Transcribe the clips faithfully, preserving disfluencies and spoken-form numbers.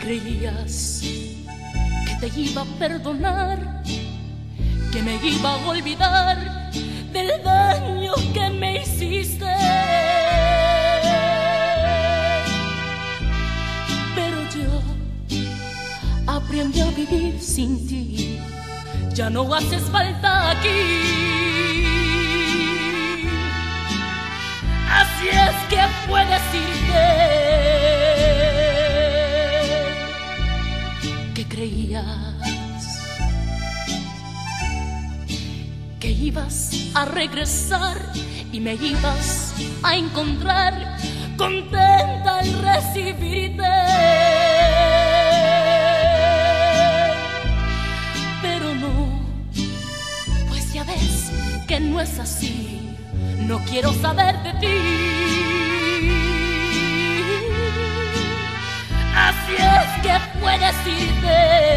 creías que te iba a perdonar, que me iba a olvidar del daño que me hiciste. Pero yo aprendí a vivir sin ti, ya no haces falta aquí. Así es que puedes irte. ¿Qué creías? Que ibas a regresar y me ibas a encontrar contenta al recibirte. Pero no, pues ya ves que no es así. No quiero saber de ti. Así es que puedes irte.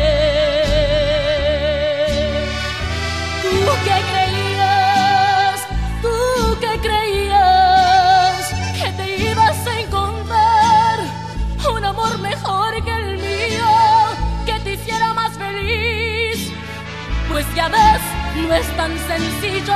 Tú que creías, tú que creías que te ibas a encontrar un amor mejor que el mío, que te hiciera más feliz. Pues ya ves, no es tan sencillo.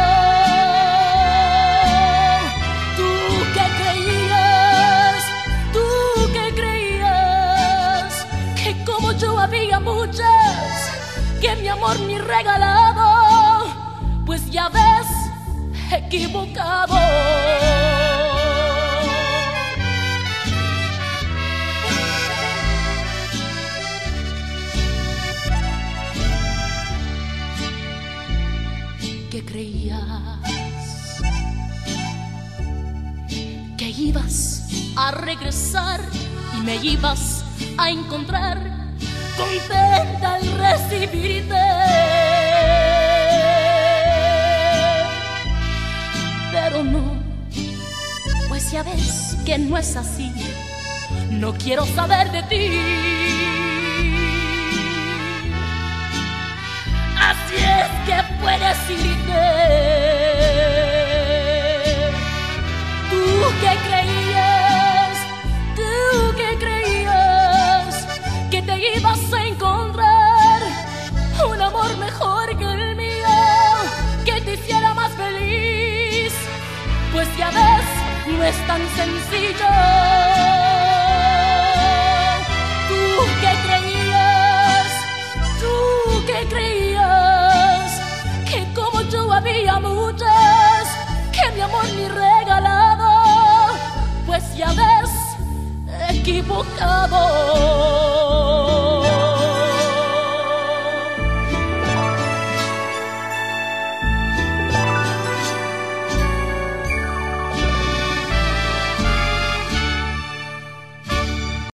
Yo había muchas que mi amor ni regalado, pues ya ves, equivocado. ¿Qué creías? Que ibas a regresar y me ibas a encontrar contenta al recibirte. Pero no, pues ya ves que no es así. No quiero saber de ti. Así es que puedes irte. Tú que creías, tú que creías que te ibas a encontrar un amor mejor que el mío, que te hiciera más feliz. Pues ya ves, no es tan sencillo. Tú que creías, tú que creías que como yo había muchas que mi amor ni regalado, pues ya ves, equivocado.